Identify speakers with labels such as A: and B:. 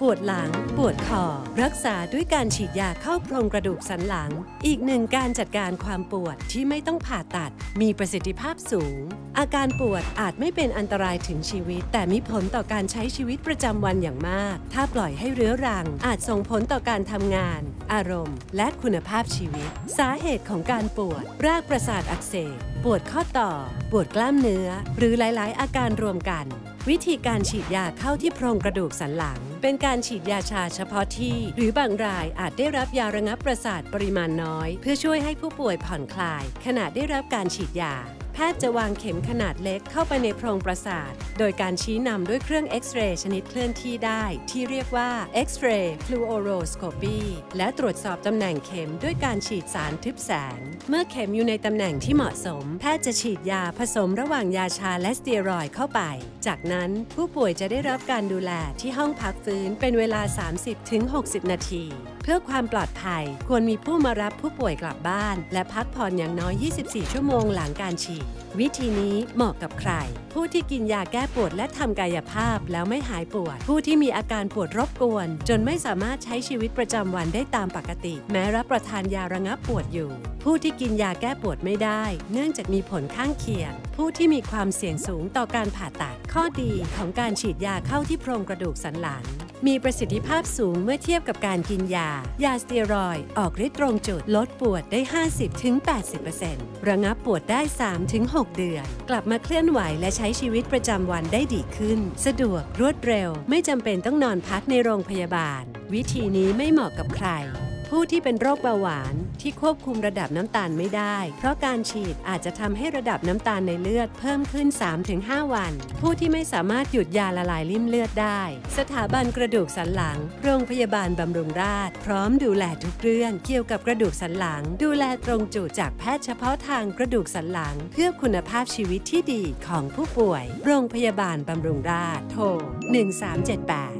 A: วดหลังปวดคอรักษาด้วยการฉีดยาเข้าโครงกระดูกสันหลังอีกหนึ่งการจัดการความปวดที่ไม่ต้องผ่าตัดมีประสิทธิภาพสูงอาการปวดอาจไม่เป็นอันตรายถึงชีวิตแต่มีผลต่อการใช้ชีวิตประจำวันอย่างมากถ้าปล่อยให้เรื้อรังอาจส่งผลต่อการทำงานอารมณ์และคุณภาพชีวิตสาเหตุของการปวดรากประสาทอักเสบปวดข้อต่อปวดกล้ามเนื้อหรือหลายๆอาการรวมกันวิธีการฉีดยาเข้าที่โพรงกระดูกสันหลังเป็นการฉีดยาชาเฉพาะที่หรือบางรายอาจได้รับยาระงับประสาทปริมาณน้อยเพื่อช่วยให้ผู้ป่วยผ่อนคลายขณะได้รับการฉีดยาแพทย์จะวางเข็มขนาดเล็กเข้าไปในโพรงประสาทโดยการชี้นำด้วยเครื่องเอ็กซเรย์ชนิดเคลื่อนที่ได้ที่เรียกว่า X-ray fluoroscopy และตรวจสอบตำแหน่งเข็มด้วยการฉีดสารทึบแสงเมื่อเข็มอยู่ในตำแหน่งที่เหมาะสมแพทย์จะฉีดยาผสมระหว่างยาชาและสเตียรอยด์เข้าไปจากนั้นผู้ป่วยจะได้รับการดูแลที่ห้องพักฟื้นเป็นเวลา 30-60 นาทีเพื่อความปลอดภัยควรมีผู้มารับผู้ป่วยกลับบ้านและพักผ่อนอย่างน้อย 24 ชั่วโมงหลังการฉีดวิธีนี้เหมาะกับใครผู้ที่กินยาแก้ปวดและทำกายภาพแล้วไม่หายปวดผู้ที่มีอาการปวดรบกวนจนไม่สามารถใช้ชีวิตประจำวันได้ตามปกติแม้รับประทานยาระงับปวดอยู่ผู้ที่กินยาแก้ปวดไม่ได้เนื่องจากมีผลข้างเคียงผู้ที่มีความเสี่ยงสูงต่อการผ่าตัดข้อดีของการฉีดยาเข้าที่โพรงกระดูกสันหลังมีประสิทธิภาพสูงเมื่อเทียบกับการกินยาสเตียรอยด์ออกฤทธิ์ตรงจุดลดปวดได้ 50-80% ระงับปวดได้ 3-6 เดือนกลับมาเคลื่อนไหวและใช้ชีวิตประจำวันได้ดีขึ้นสะดวกรวดเร็วไม่จำเป็นต้องนอนพักในโรงพยาบาลวิธีนี้ไม่เหมาะกับใครผู้ที่เป็นโรคเบาหวานที่ควบคุมระดับน้ำตาลไม่ได้เพราะการฉีดอาจจะทำให้ระดับน้ำตาลในเลือดเพิ่มขึ้น 3-5 วันผู้ที่ไม่สามารถหยุดยาละลายริ่มเลือดได้สถาบันกระดูกสันหลังโรงพยาบาลบำรุงราษฎร์พร้อมดูแลทุกเรื่องเกี่ยวกับกระดูกสันหลังดูแลตรงจุดจากแพทย์เฉพาะทางกระดูกสันหลังเพื่อคุณภาพชีวิตที่ดีของผู้ป่วยโรงพยาบาลบำรุงราษฎร์โทร1378